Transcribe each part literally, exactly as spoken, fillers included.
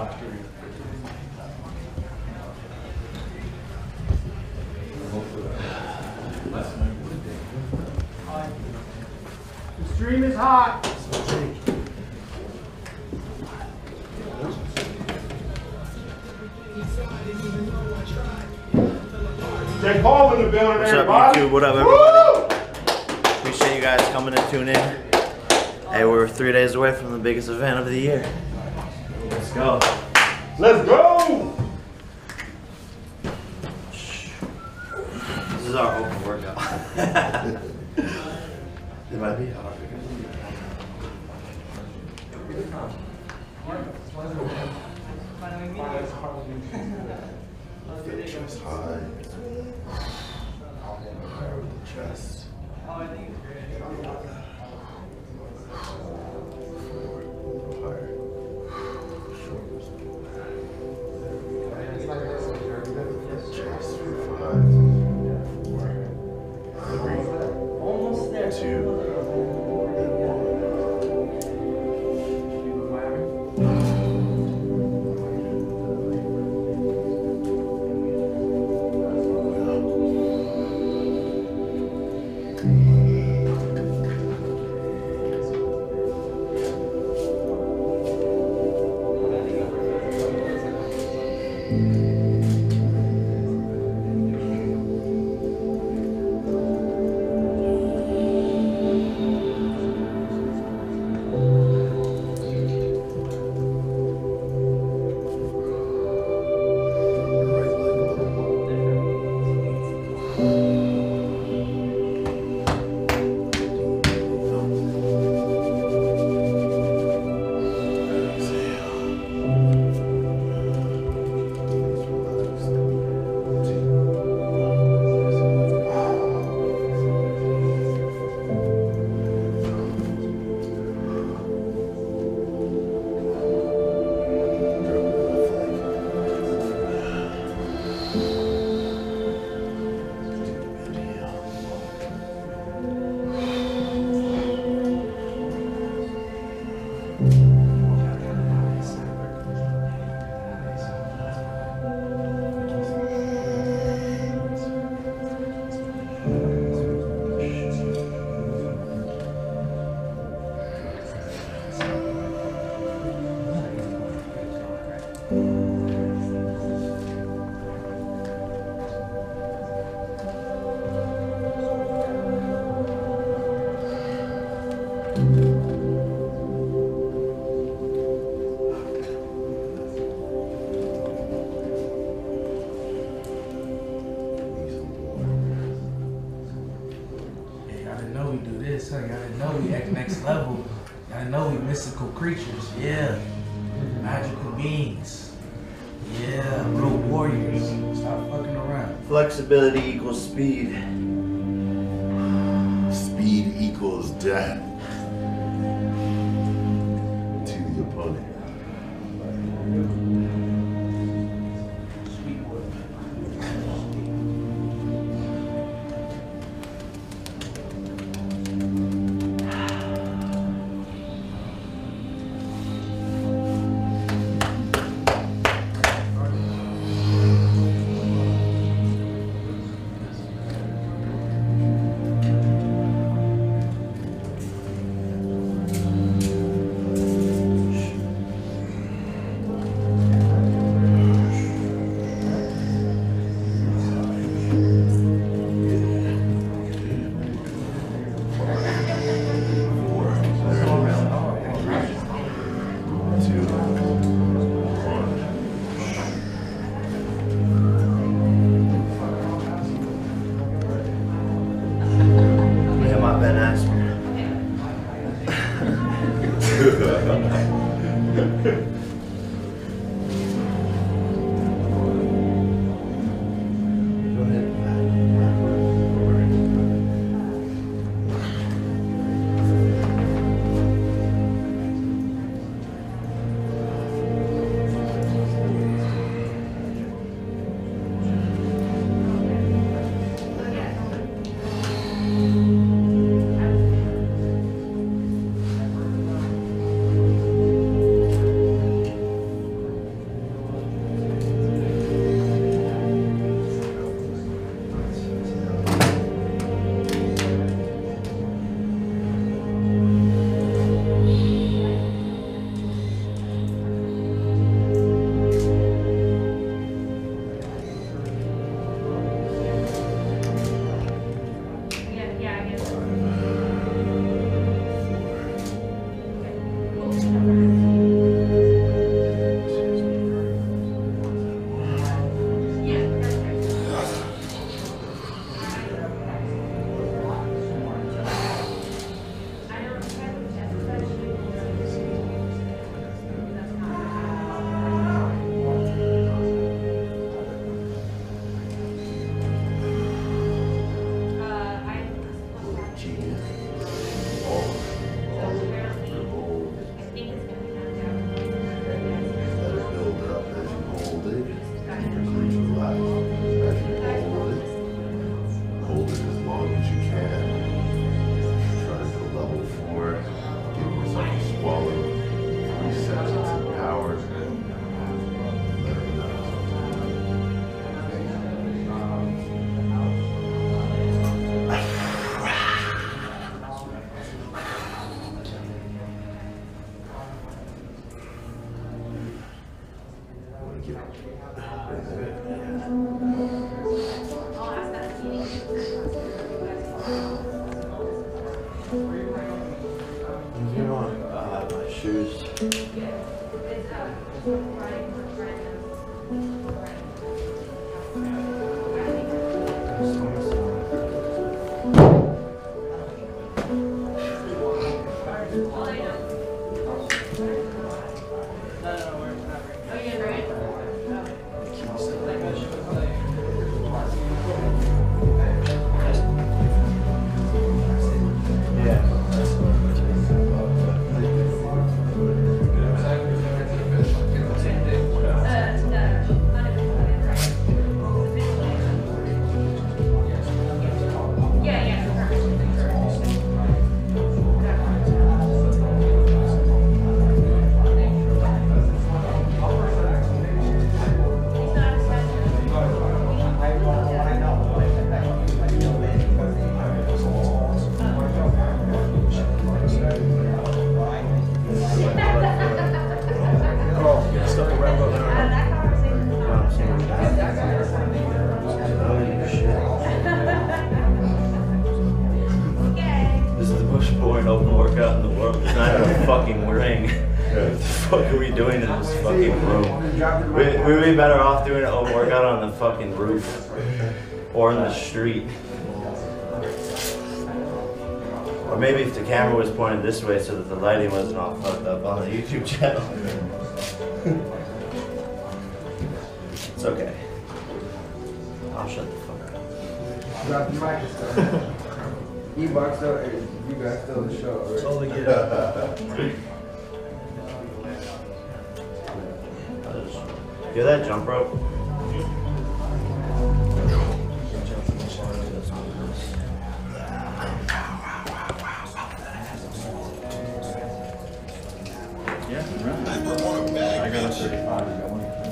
The stream is hot. Jake Paul in the building. What's everybody. up, YouTube? What up, everybody? Woo! Appreciate you guys coming and tuning in. Hey, we're three days away from the biggest event of the year. Let's go. Let's go. This is our open workout. It might be hard. Chest high. With the chest. Higher. Shoulders. Chest for five. Four. Three. Almost there. Two. I didn't know we at the next level. I know we mystical creatures. Yeah. Magical beings. Yeah. Real warriors. Stop fucking around. Flexibility equals speed. Speed equals death to the opponent. Ben Askren. You want uh, my shoes? Open workout in the world. It's not even a fucking ring. What the fuck are we doing in this fucking room? We, we would be better off doing an open workout on the fucking roof or in the street. Or maybe if the camera was pointed this way so that the lighting wasn't all fucked up on the YouTube channel. It's okay. I'll shut the fuck up. Drop the mic and stuff. E-box though, you guys still the show, right? Totally get it. Hear that jump rope? Yeah, right. I got a thirty-five.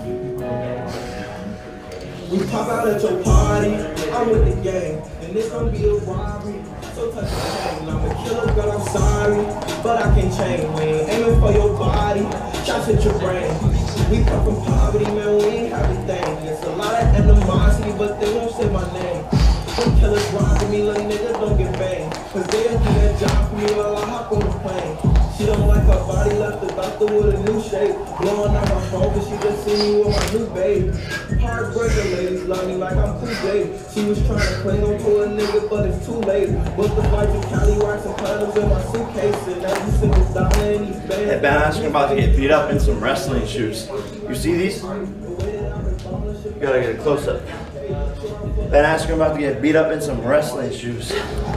We pop out at your party, I'm with the gang, and this gon' be a robbery. So touch the chain, I'm a killer, girl, I'm sorry, but I can't change. We ain't aiming for your body, shots at your brain. We come from poverty, man, we ain't have a thing. It's a lot of animosity, but they won't say my name. Them killers robbing me, little niggas don't get banged. Cause they'll do that job for me while I hop on the plane. She don't like her body, left the doctor with a new shape. Blowing out my phone, but she just seen me with my new babe. Heartbreaker ladies love me like I'm too gay. She was trying to cling on to a nigga, but it's too late. Booked the flight to Cali, rocks and condoms in my suitcase. And every single dollar in these bands. Hey, Ben Askren about to get beat up in some wrestling shoes. You see these? You gotta get a close up. Ben Askren about to get beat up in some wrestling shoes.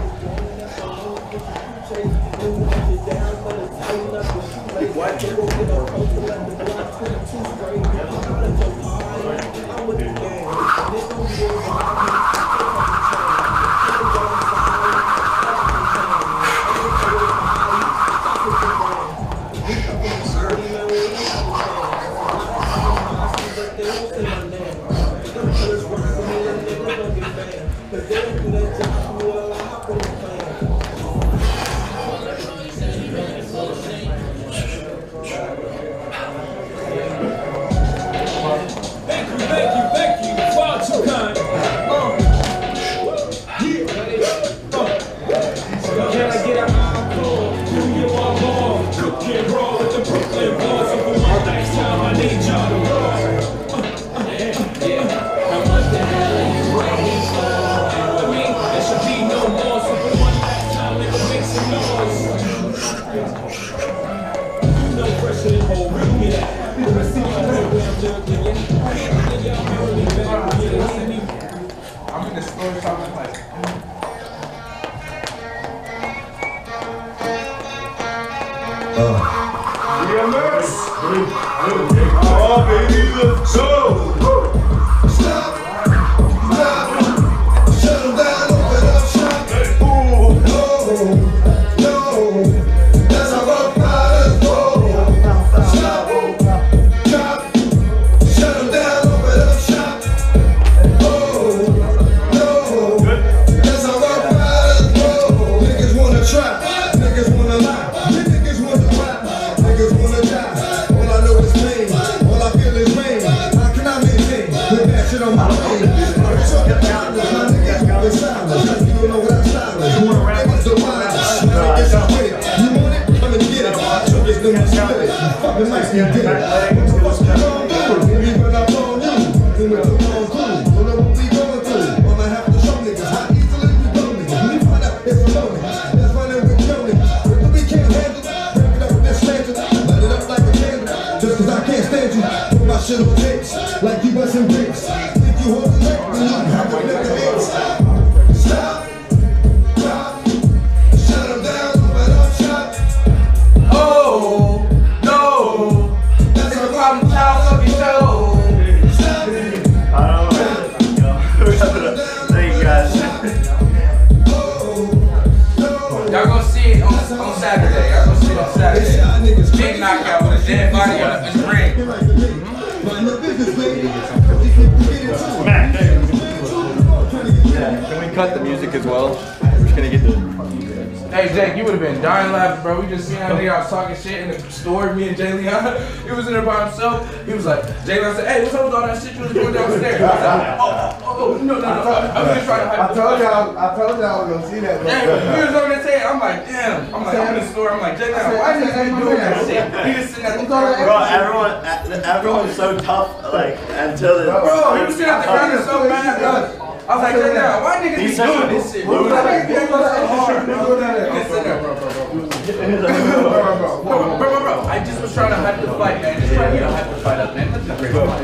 I'm in the store shopping like. Oh, baby, let's go! Stop! Stop! Shut them down, open up shop. Ooh, no, no. That's how our pilots roll. Stop! Stop! Shut them down, open up shop. Oh, no. That's how our pilots roll. Niggas wanna trap. Niggas wanna lie. Niggas wanna rap. Niggas wanna die. All I know is pain. All I feel is rain. I you should. Fucking like you did. What the fuck you gon' do? Maybe when I'm on you, then we're on too. Don't know what we going through. I'ma have to show niggas how easily we blow niggas. We find out it's a low niggas. That's why they with kill niggas. If we can't handle it, break it up with this lantern. Light it up like a candle. Just cause I can't stand you. Put my shit on tapes, like you bustin' bricks. Think you hold the neck, then you have to lift the hits. Stop. Oh, no. That's a problem child fucking show. I don't know. Thank you guys. Y'all gonna see it on, on Saturday. Y'all gonna see it on Saturday. Big knockout with a dead body on the ring. Can we cut the music as well? We're just gonna get the. Hey Jake, you would have been dying laughing, bro. We just seen that nigga. I was talking shit in the store. Me and Jay Leon. He was in there by himself. He was like, Jay Leon said, "Hey, what's up with all that shit you was doing downstairs?" I was like, "Oh, oh, no, no, no." I was just trying to. I told y'all, I told y'all I was gonna see that. Damn, he was over there saying, I'm like, damn. I'm like, I'm in the store. I'm like, Jay Leon, why is he doing that shit? He just sitting at the counter. Bro, everyone, everyone's so tough, like, until the. Bro, he was sitting at the counter so mad, bro. I was like, Jay Leon, why niggas be doing this shit? Bro, why niggas be doing so hard, bro? Just sit there, bro, bro, bro. Bro, bro, bro, bro, bro. I just was trying to hype the fight, man. Just trying to, you know, hype the fight up, man. That's a great fight.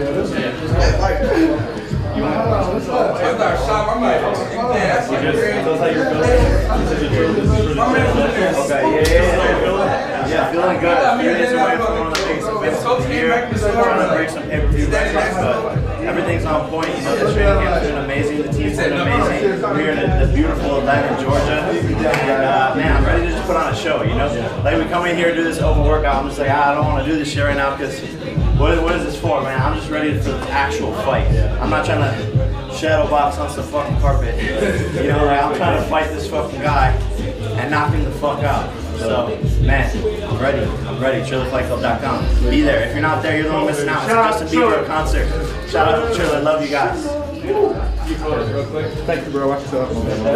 You want to I got shot. I'm like, yeah, that's like great. That's how you're feeling? My man's in there. Okay, yeah, yeah, yeah. Yeah, feeling good. I mean, Feeling yeah, away yeah, from one of the biggest events Coach of the came year. back to the store, Trying to like, break some pay-per-view records, but everything's on point. You know, the training camp's doing amazing. The team's doing amazing. We're here in the beautiful Atlanta, Georgia. And, uh, man, I'm ready to just put on a show, you know? Like, we come in here, do this open workout. I'm just like, ah, I don't want to do this shit right now because what, what is this for, man? I'm just ready for the actual fight. I'm not trying to shadow box on some fucking carpet. You know, like, I'm trying to fight this fucking guy and knock him the fuck out. So, man, I'm ready. I'm ready. Triller Fight Club dot com. Be there. If you're not there, you're the one missing out. It's a Justin Bieber concert. Shout out to Triller. Love you guys. Thank you, bro. Watch yourself.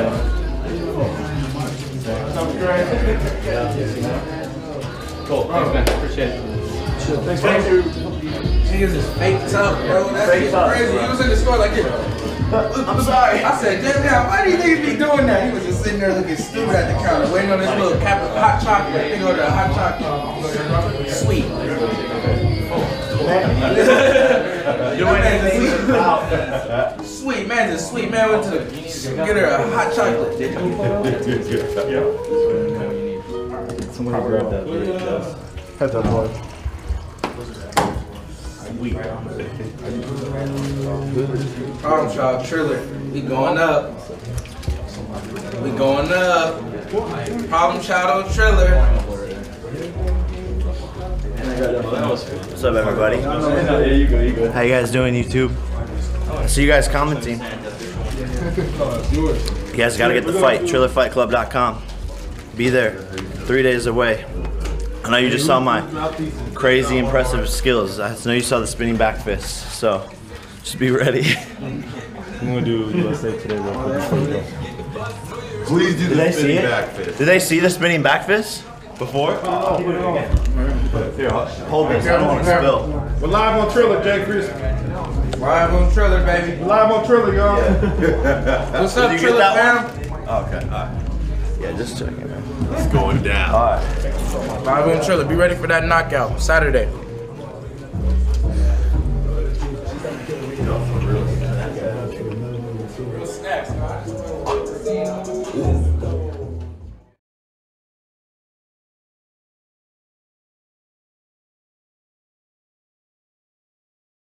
Cool. Thanks, man. Appreciate it. Thanks, thank you. Niggas is fake tough, bro. That Fake shit tough, crazy. bro. He was in the store like this. I'm sorry. I said, Jay Leon, why do you think he be doing that? He was just sitting there looking stupid at the counter, waiting on this little cap of hot chocolate. They go to hot chocolate. Sweet. Doing anything out. Sweet, man, just sweet. Man went to get her a hot chocolate. Someone grab that. Heads up, boy. Problem child, Triller. We going up. We going up. Problem child on Triller. What's up, everybody? How you guys doing, YouTube? I see you guys commenting. You guys gotta get the fight. Triller Fight Club dot com. Be there. Three days away. I know you just saw my crazy impressive skills. I know you saw the spinning back fist. So just be ready. I'm gonna do U S A Today real quick before we go. Please do Did the they see spinning it? back fist. Did they see the spinning back fist before? Oh, here, hold this. I don't want to spill. We're live on Triller, Jay Chris. Live on Triller, baby. We're live on Triller, y'all. What's Did up, you get Triller that fam? one? Oh, okay, all right. Yeah, just checking, man. It's going down. All right. Live on Triller. Be ready for that knockout Saturday.